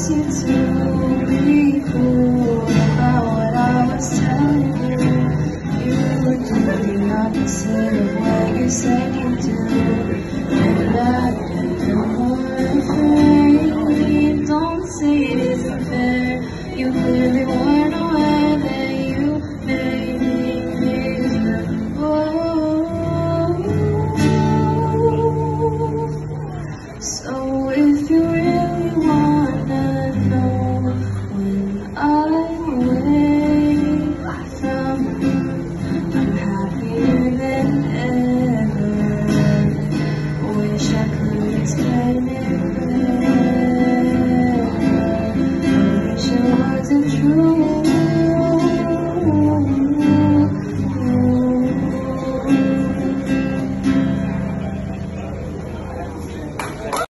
force you to be cool about what I was telling you. You would do the opposite of what you said you do. And back and more afraid. Don't say it isn't fair. You clearly want